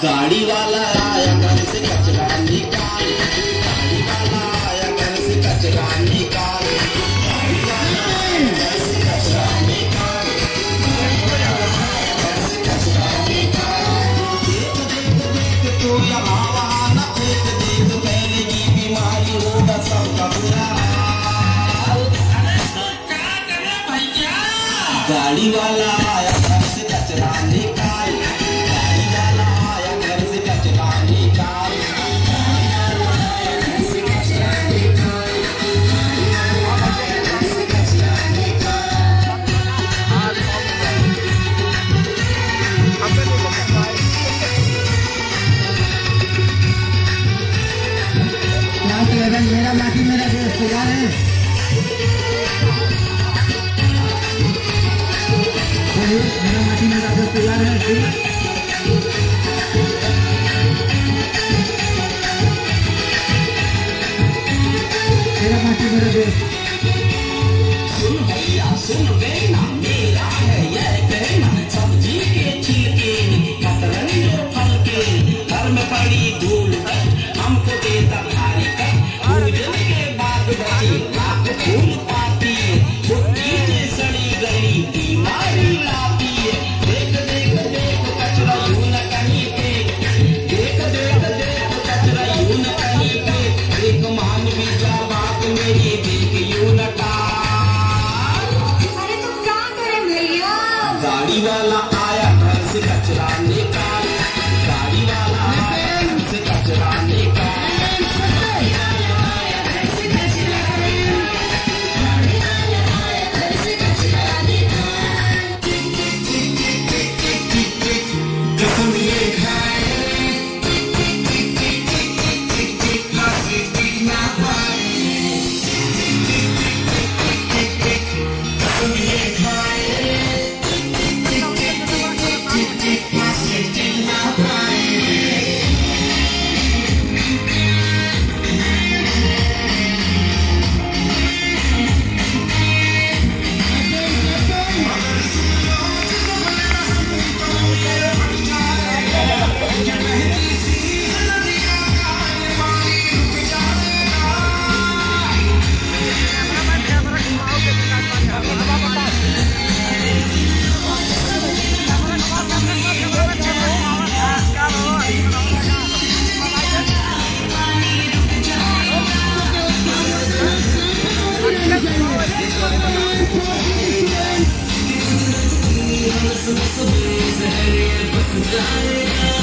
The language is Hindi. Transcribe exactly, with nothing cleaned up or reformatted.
गाड़ी वाला आया घर से कचरा निकाल, गाड़ी वाला आया घर से कचरा निकाल, गाड़ी वाला आया घर से कचरा निकाल, गाड़ी वाला आया घर से कचरा निकाल। देख देख देख तो यहाँ वहाँ न फेंक, देख फैलेगी बीमारी होगा सबका बुरा हाल। अरे तो क्या करे भैया, गाड़ी वाला आया घर से कचरा निकाल, गाड़ी वाला आया घर से कचरा निकाल, गाड़ी वाला आया घर से कचरा निकाल, गाड़ी वाला आया घर से कचरा निकाल। लास्ट लेवल मेरा माटी मेरा देश तैयार है। मेरा माटी मेरा देश तैयार है। मेरा माटी मेरा देश। सुन भैया सुन बेना, मेरा है यह कहना, सब्जी के छिलके कतरनी फल के, घर में पड़ी धूल हमको देता भारी कर, पूजन के बाद बची लाख फूल पाती, वो चीजें सड़ी गली बीमारी लाती है। देख देख देख कचरा यूं न कहीं पे, देख देख देख कचरा यूं न कहीं पे, देख मान भी जा बात मेरी, देख यूं न टाल। अरे तो क्या करें भैया, गाड़ी वाला आया घर से कचरा निकाल, गाड़ी वाला आया घर से कचरा निकाल, गाड़ी वाला आया घर से कचरा निकाल, गाड़ी वाला आया घर से कचरा निकाल। टिक टिक टिक टिक टिक टिक टिक टिक कसम ये खाए, टिक टिक टिक टिक टिक टिक टिक टिक प्लास्टिक टिक ना पाए, टिक टिक टिक टिक टिक टिक टिक कसम ये खाए, टिक टिक टिक टिक टिक टिक टिक प्लास्टिक टिक ना पाए। Bye.